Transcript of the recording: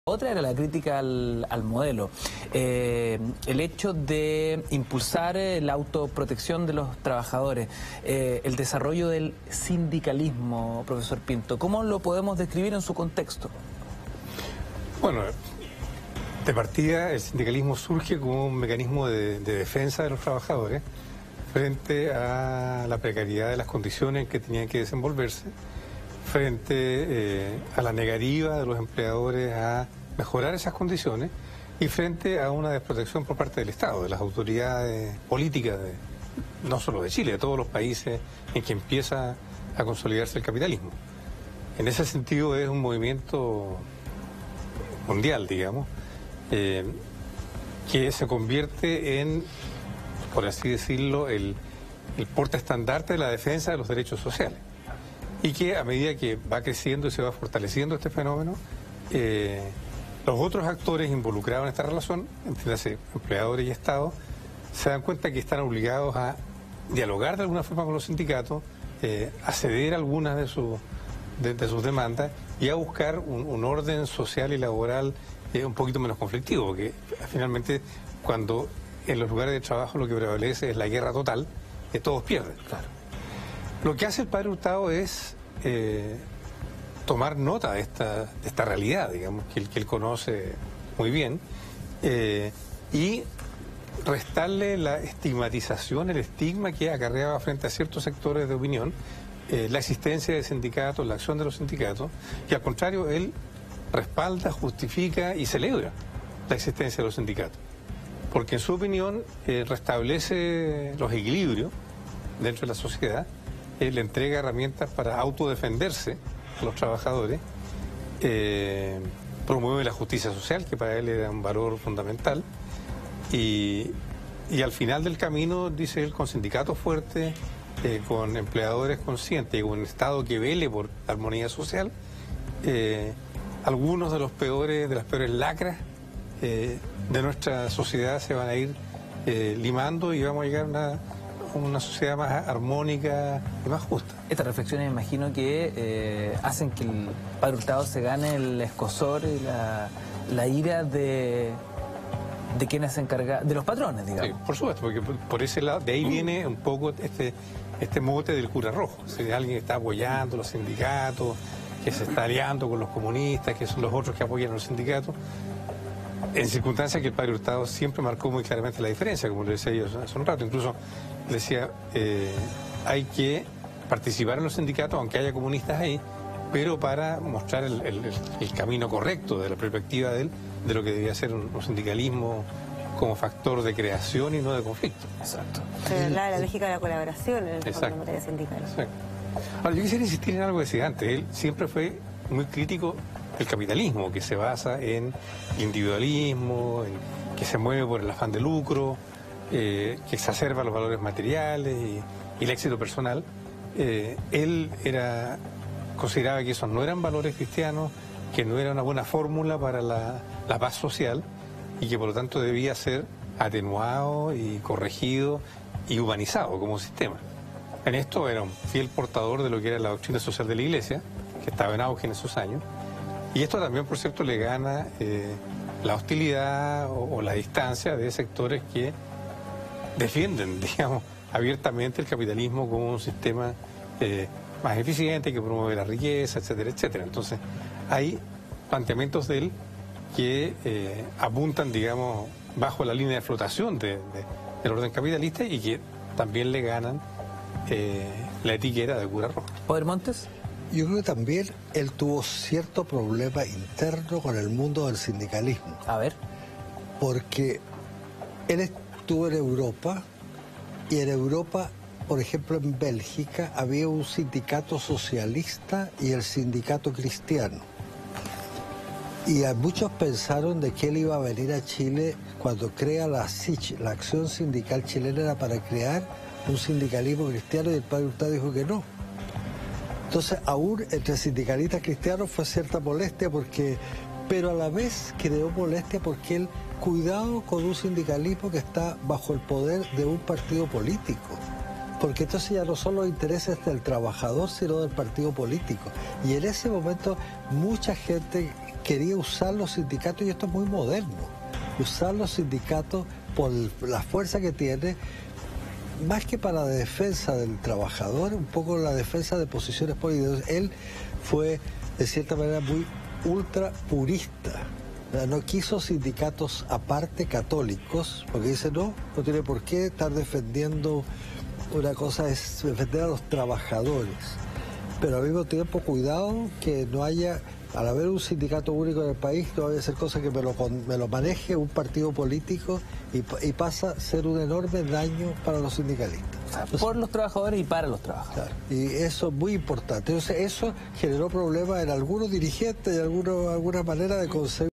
Otra era la crítica al modelo, el hecho de impulsar la autoprotección de los trabajadores, el desarrollo del sindicalismo, profesor Pinto. ¿Cómo lo podemos describir en su contexto? Bueno, de partida el sindicalismo surge como un mecanismo de defensa de los trabajadores frente a la precariedad de las condiciones en que tenían que desenvolverse, frente a la negativa de los empleadores a mejorar esas condiciones y frente a una desprotección por parte del Estado, de las autoridades políticas, no solo de Chile, de todos los países en que empieza a consolidarse el capitalismo. En ese sentido es un movimiento mundial, digamos, que se convierte en, por así decirlo, el portaestandarte de la defensa de los derechos sociales. Y que a medida que va creciendo y se va fortaleciendo este fenómeno, los otros actores involucrados en esta relación, entiéndase, empleadores y Estado, se dan cuenta que están obligados a dialogar de alguna forma con los sindicatos, a ceder algunas de sus demandas y a buscar un orden social y laboral un poquito menos conflictivo, porque finalmente cuando en los lugares de trabajo lo que prevalece es la guerra total, todos pierden. Claro. Lo que hace el padre Hurtado es tomar nota de esta realidad, digamos, que él conoce muy bien, y restarle la estigmatización, el estigma que acarreaba frente a ciertos sectores de opinión, la existencia de sindicatos, la acción de los sindicatos, y al contrario, él respalda, justifica y celebra la existencia de los sindicatos, porque en su opinión restablece los equilibrios dentro de la sociedad, le entrega herramientas para autodefenderse a los trabajadores, promueve la justicia social, que para él era un valor fundamental, y al final del camino, dice él, con sindicatos fuertes, con empleadores conscientes y con un Estado que vele por la armonía social, algunos de las peores lacras de nuestra sociedad se van a ir limando y vamos a llegar a una sociedad más armónica y más justa. Estas reflexiones me imagino que hacen que el padre Hurtado se gane el escozor y la ira de quienes se encargan, de los patrones, digamos. Sí, por supuesto, porque por ese lado, de ahí viene un poco este mote del cura rojo. Si alguien está apoyando los sindicatos, que se está aliando con los comunistas, que son los otros que apoyan a los sindicatos, en circunstancias que el padre Hurtado siempre marcó muy claramente la diferencia, como le decía yo hace un rato. Incluso decía, hay que participar en los sindicatos, aunque haya comunistas ahí, pero para mostrar el camino correcto de la perspectiva de él, de lo que debía ser un sindicalismo como factor de creación y no de conflicto. Exacto. Se hablaba de la lógica de la colaboración en el materia sindical. Exacto. Ahora, yo quisiera insistir en algo que decía antes. Él siempre fue muy crítico del capitalismo, que se basa en individualismo, en que se mueve por el afán de lucro, que exacerba los valores materiales y el éxito personal. Él consideraba que esos no eran valores cristianos, que no era una buena fórmula para la paz social y que por lo tanto debía ser atenuado y corregido y humanizado como sistema. En esto era un fiel portador de lo que era la doctrina social de la Iglesia, que estaba en auge en esos años, y esto también, por cierto, le gana la hostilidad o la distancia de sectores que defienden, digamos, abiertamente el capitalismo como un sistema más eficiente, que promueve la riqueza, etcétera, etcétera. Entonces, hay planteamientos de él que apuntan, digamos, bajo la línea de flotación del orden capitalista y que también le ganan la etiqueta de cura rojo. ¿Poder Montes? Yo creo que también él tuvo cierto problema interno con el mundo del sindicalismo. A ver. Porque él estuvo en Europa y en Europa, por ejemplo en Bélgica, había un sindicato socialista y el sindicato cristiano. Y muchos pensaron de que él iba a venir a Chile cuando crea la SICH, la Acción Sindical Chilena, era para crear un sindicalismo cristiano, y el padre Hurtado dijo que no. Entonces, aún entre sindicalistas cristianos fue cierta molestia, pero a la vez creó molestia porque él, cuidado con un sindicalismo que está bajo el poder de un partido político, porque entonces ya no son los intereses del trabajador, sino del partido político. Y en ese momento mucha gente quería usar los sindicatos, y esto es muy moderno, usar los sindicatos por la fuerza que tiene, más que para la defensa del trabajador, un poco la defensa de posiciones políticas. Él fue, de cierta manera, muy ultra purista. No quiso sindicatos aparte católicos, porque dice, no tiene por qué estar defendiendo, una cosa es defender a los trabajadores, pero al mismo tiempo cuidado que no haya, al haber un sindicato único en el país, no vaya a ser cosa que me lo maneje un partido político y pasa a ser un enorme daño para los sindicalistas. Entonces, por los trabajadores y para los trabajadores. Claro, y eso es muy importante. Entonces eso generó problemas en algunos dirigentes y alguna manera de conseguir